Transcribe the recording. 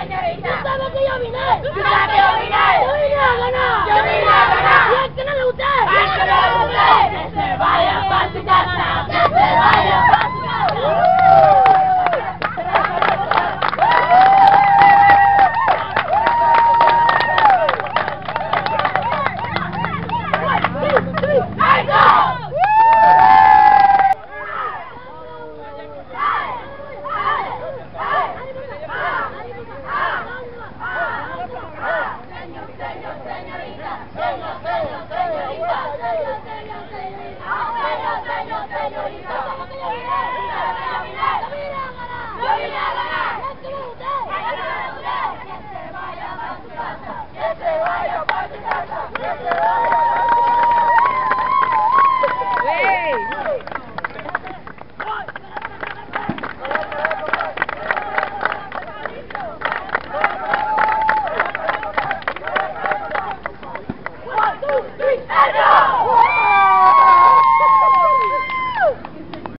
señorita. ¿Tú sabes que yo vine? ¿Tú sabes que yo vine? Yo vine a ganar. Yo vine a ganar. ¿Y el que no le guste? ¡Al que no le guste! ¡Que se vaya para su casa! ¡Que se vaya para su casa! One, two, three,